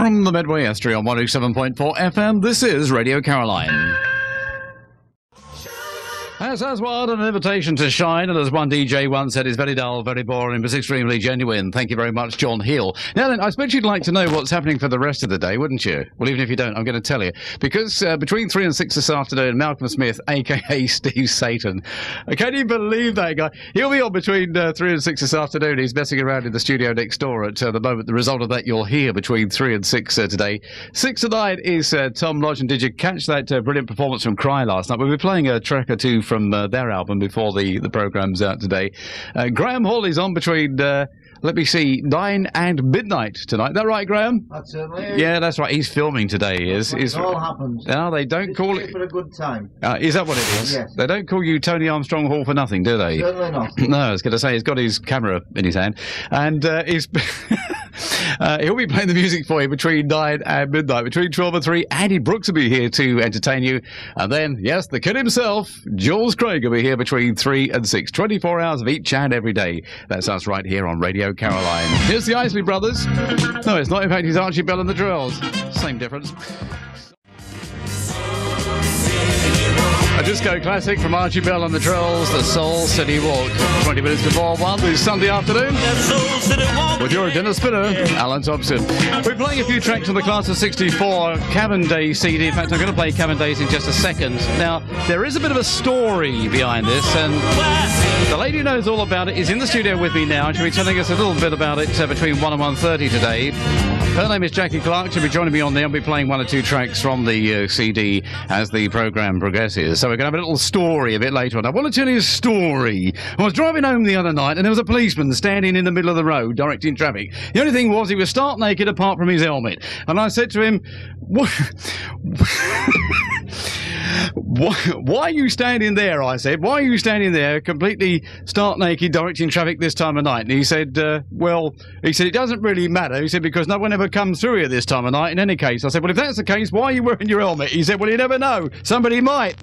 From the Medway Estuary on 107.4 FM, this is Radio Caroline. As what an invitation to shine, and as one DJ once said, it's very dull, very boring, but extremely genuine. Thank you very much, John Hill. Now then, I suppose you'd like to know what's happening for the rest of the day, wouldn't you? Well, even if you don't, I'm going to tell you. Because between 3 and 6 this afternoon, Malcolm Smith, a.k.a. Steve Satan. Can you believe that guy? He'll be on between 3 and 6 this afternoon. He's messing around in the studio next door at the moment. The result of that you'll hear between 3 and 6 today. 6 to 9 is Tom Lodge. And did you catch that brilliant performance from Cry last night? We'll be playing a track or two from their album before the programme's out today. Graham Hawley's on between, let me see, 9 and midnight tonight. Is that right, Graham? That's certainly is. Yeah, that's right. He's filming today, he is. It all happens. No, they don't call it... for a good time. Is that what it is? Yes. They don't call you Tony Armstrong Hall for nothing, do they? Certainly not. No, I was going to say, he's got his camera in his hand, and he's... he'll be playing the music for you between 9 and midnight. Between 12 and 3, Andy Brooks will be here to entertain you. And then, yes, the kid himself, Jules Craig, will be here between 3 and 6. 24 hours of each and every day. That's us right here on Radio Caroline. Here's the Isley Brothers. No, it's not. In fact, it's Archie Bell and the Drills. Same difference. A disco classic from Archie Bell and the Drills, the Soul City Walk. 20 minutes before 1 this Sunday afternoon. With your dinner spinner, Alan Thompson. We're playing a few tracks on the Class of 64 Cabin Day CD. In fact, I'm going to play Cabin Days in just a second. Now, there is a bit of a story behind this, and the lady who knows all about it is in the studio with me now, and she'll be telling us a little bit about it between 1 and 1:30 today. Her name is Jackie Clark. She'll be joining me on there. I'll be playing 1 or 2 tracks from the CD as the programme progresses. So we're going to have a little story a bit later on. I want to tell you a story. I was driving home the other night and there was a policeman standing in the middle of the road directing traffic. The only thing was he was stark naked apart from his helmet. And I said to him, Why are you standing there? I said, why are you standing there completely stark naked directing traffic this time of night? And he said, it doesn't really matter. He said, because no one ever comes through here this time of night in any case. I said, well, if that's the case, why are you wearing your helmet? He said, well, you never know. Somebody might.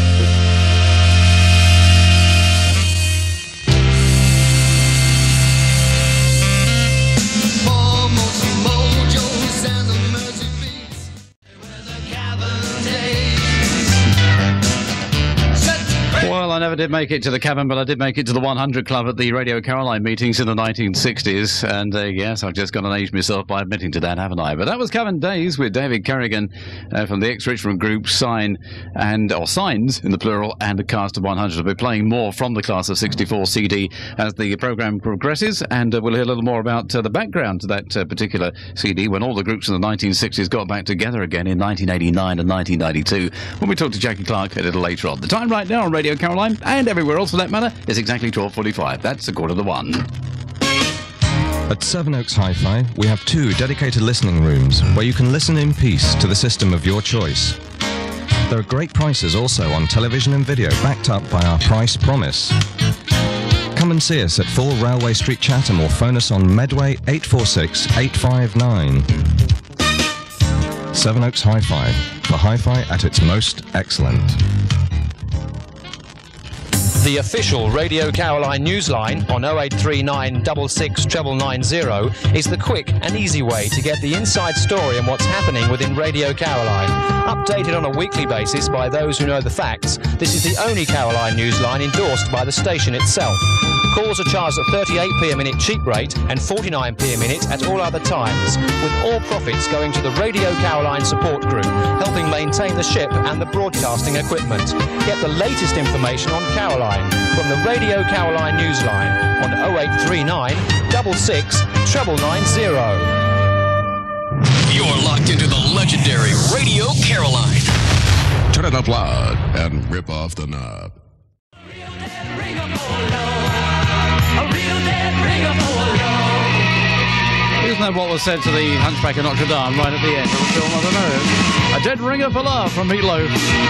Well, I never did make it to the cabin, but I did make it to the 100 Club at the Radio Caroline meetings in the 1960s. And yes, I've just gone and aged myself by admitting to that, haven't I? But that was Cabin Days with David Kerrigan from the ex-Richmond group Signs in the plural, and the cast of 100. We'll be playing more from the Class of 64 CD as the programme progresses, and we'll hear a little more about the background to that particular CD when all the groups in the 1960s got back together again in 1989 and 1992 when we talk to Jackie Clark a little later on. The time right now on Radio Caroline, and everywhere else for that matter, is exactly 12:45. That's a 1:45. At Sevenoaks Hi-Fi, we have 2 dedicated listening rooms where you can listen in peace to the system of your choice. There are great prices also on television and video backed up by our price promise. Come and see us at 4 Railway Street, Chatham, or phone us on Medway 846 859. Sevenoaks Hi-Fi, for hi-fi at its most excellent. The official Radio Caroline newsline on 0839 66 990 is the quick and easy way to get the inside story on what's happening within Radio Caroline. Updated on a weekly basis by those who know the facts, this is the only Caroline newsline endorsed by the station itself. Calls are charged at 38p a minute cheap rate and 49p a minute at all other times, with all profits going to the Radio Caroline support group, helping maintain the ship and the broadcasting equipment. Get the latest information on Caroline from the Radio Caroline newsline on 0839 66 990. You're locked into the legendary Radio Caroline. Turn it up loud and rip off the knob. Isn't that what was said to the Hunchback of Notre Dame right at the end of the film? I don't know. A dead ringer for love from Meatloaf.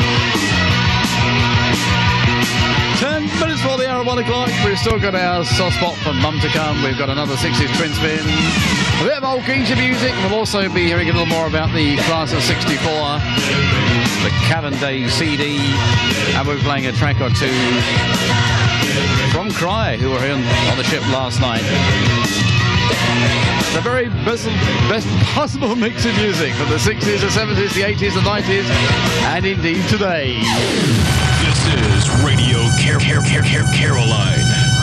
10 minutes before the hour of 1 o'clock. We've still got our soft spot for Mum to come. We've got another 60s twin spin. A bit of old geezer music. We'll also be hearing a little more about the Class of 64, the Cabin Day CD, and we're playing a track or 2 from Cry, who were on the ship last night. The very best possible mix of music from the 60s, the 70s, the 80s, the 90s, and indeed today. This is Radio Caroline.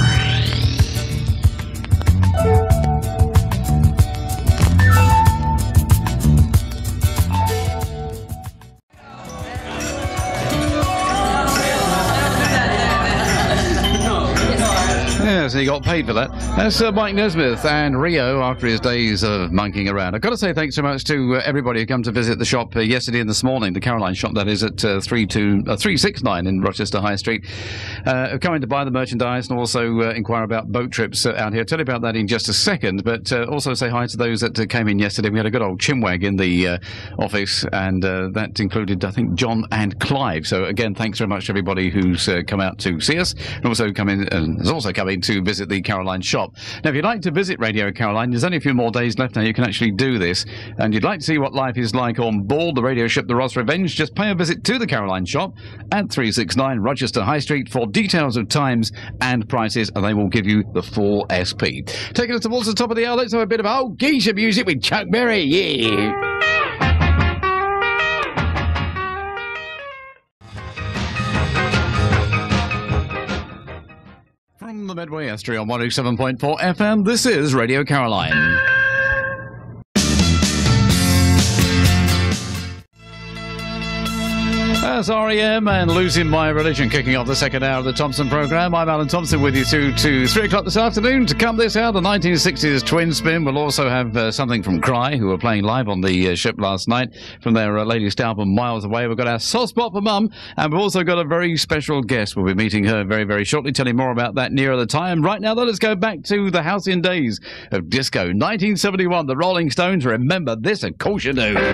Yes, he got paid for that. That's Mike Nesmith and Rio after his days of monkeying around. I've got to say thanks so much to everybody who come to visit the shop yesterday and this morning. The Caroline shop, that is, at 369 in Rochester High Street. Coming to buy the merchandise and also inquire about boat trips out here. I'll tell you about that in just a second, but also say hi to those that came in yesterday. We had a good old chinwag in the office, and that included, I think, John and Clive. So again, thanks very much to everybody who's come out to see us and also has also come in to visit the Caroline shop. Now, if you'd like to visit Radio Caroline, there's only a few more days left now. You can actually do this, and you'd like to see what life is like on board the radio ship the Ross Revenge, just pay a visit to the Caroline shop at 369 Rochester High Street for details of times and prices, and they will give you the full SP. Taking us towards the top of the hour, let's have a bit of old geisha music with Chuck Berry. Yeah. From the Medway Estuary on 107.4 FM, this is Radio Caroline. That's REM and Losing My Religion, kicking off the second hour of the Thompson programme. I'm Alan Thompson with you through to 3 o'clock this afternoon. To come this hour, the 1960s twin spin. We'll also have something from Cry, who were playing live on the ship last night from their latest album, Miles Away. We've got our soft spot for Mum, and we've also got a very special guest. We'll be meeting her very, very shortly. Tell you more about that nearer the time. Right now, though, let's go back to the halcyon days of disco. 1971, the Rolling Stones. Remember this, of course you do.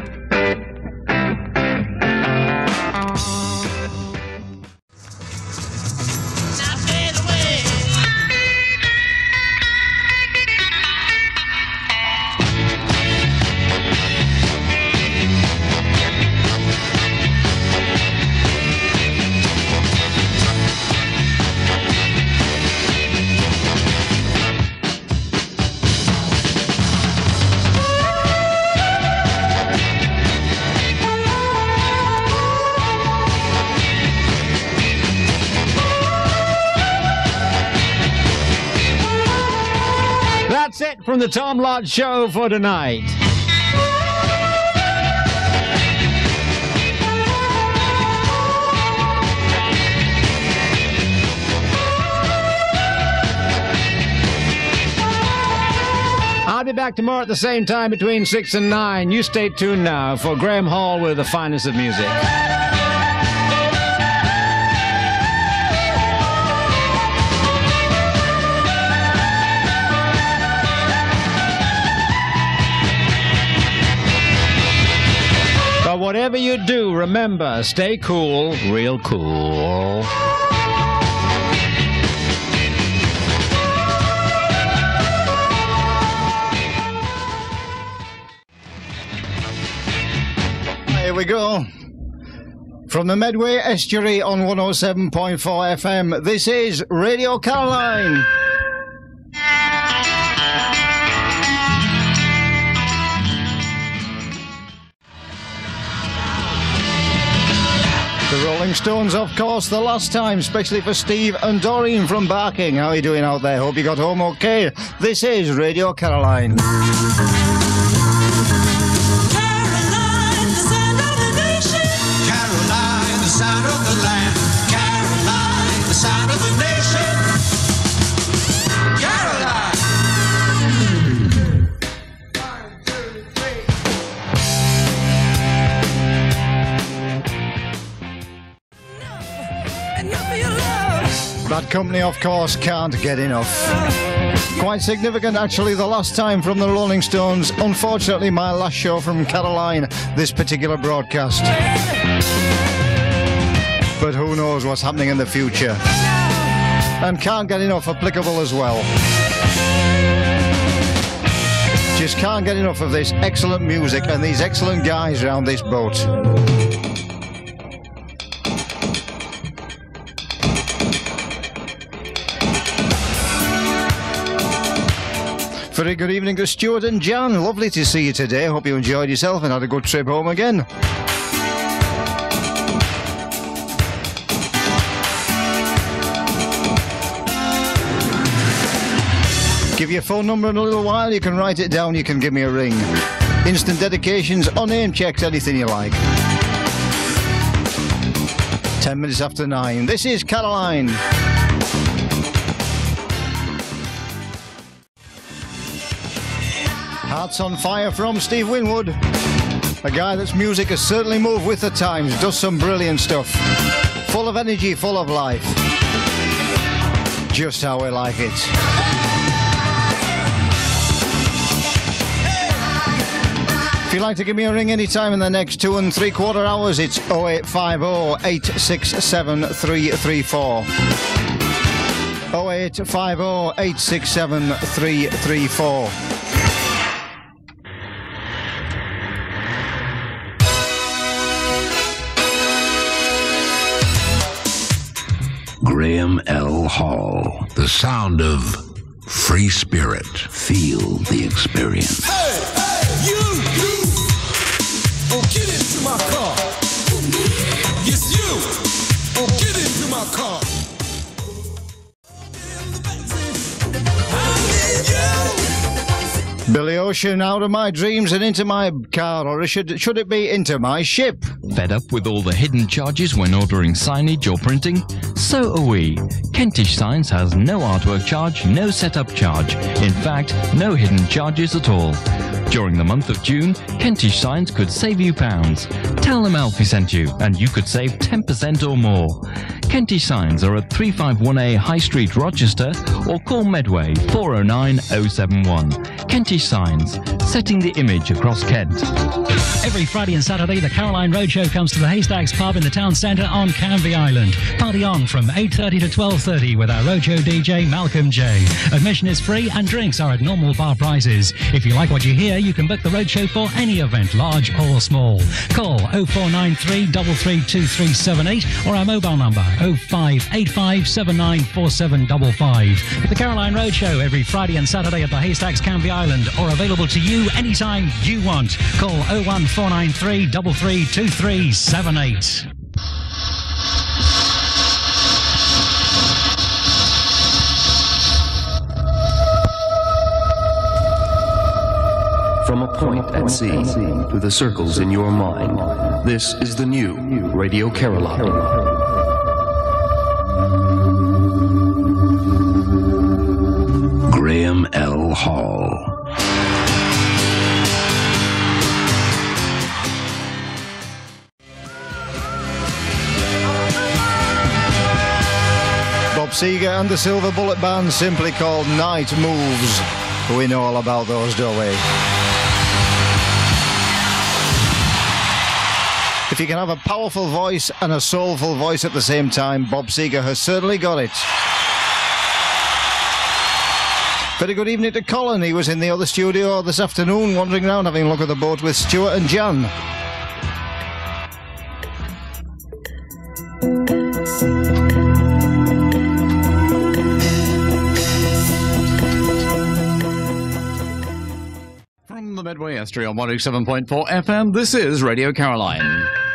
That's it from the Tom Lott Show for tonight. I'll be back tomorrow at the same time between 6 and 9. You stay tuned now for Graham Hall with the finest of music. But whatever you do, remember, stay cool, real cool. Here we go. From the Medway Estuary on 107.4 FM, this is Radio Caroline. The Rolling Stones, of course, the last time, especially for Steve and Doreen from Barking. How are you doing out there? Hope you got home okay. This is Radio Caroline. Caroline, the sound of the nation. Caroline, the sound of the land. Caroline, the sound of the nation. Caroline. 1, 2, 3. Bad Company, of course, can't get enough. Quite significant, actually, the last time from the Rolling Stones. Unfortunately, my last show from Caroline, this particular broadcast. But who knows what's happening in the future. And can't get enough applicable as well. Just can't get enough of this excellent music and these excellent guys around this boat. Very good evening to Stuart and Jan. Lovely to see you today. Hope you enjoyed yourself and had a good trip home again. Give your phone number in a little while. You can write it down. You can give me a ring. Instant dedications or name checks, anything you like. 10 minutes after 9. This is Caroline. Hearts on Fire from Steve Winwood. A guy that's music has certainly moved with the times. Does some brilliant stuff. Full of energy, full of life. Just how we like it. If you'd like to give me a ring anytime in the next 2 3/4 hours, it's 0850 867 334. 0850 867 334. Graham L. Hall. The sound of free spirit. Feel the experience. Hey, you! Oh, get into my car. Yes, you! Oh, get into my car. I need you! Billy Ocean, out of my dreams and into my car, or should it be into my ship? Fed up with all the hidden charges when ordering signage or printing? So are we. Kentish Signs has no artwork charge, no setup charge. In fact, no hidden charges at all. During the month of June, Kentish Signs could save you pounds. Tell them Alfie sent you, and you could save 10% or more. Kentish Signs are at 351A High Street, Rochester, or call Medway 409 071. Kentish Signs, setting the image across Kent. Every Friday and Saturday, the Caroline Roadshow comes to the Haystacks pub in the town centre on Canvey Island. Party on from 8:30 to 12:30 with our Roadshow DJ Malcolm J. Admission is free and drinks are at normal bar prices. If you like what you hear, you can book the Roadshow for any event, large or small. Call 0493 332378 or our mobile number 0585 794755. The Caroline Roadshow every Friday and Saturday at the Haystacks Canvey Island, or available to you anytime you want. Call 01493 332378. From a point at sea to the circles in your mind, this is the new Radio Caroline. Graham L. Hall. Bob Seger and the Silver Bullet Band, simply called Night Moves. We know all about those, don't we? If you can have a powerful voice and a soulful voice at the same time, Bob Seger has certainly got it. Very good evening to Colin. He was in the other studio this afternoon, wandering around having a look at the boat with Stuart and Jan. From the Medway Estuary on 107.4 FM, this is Radio Caroline.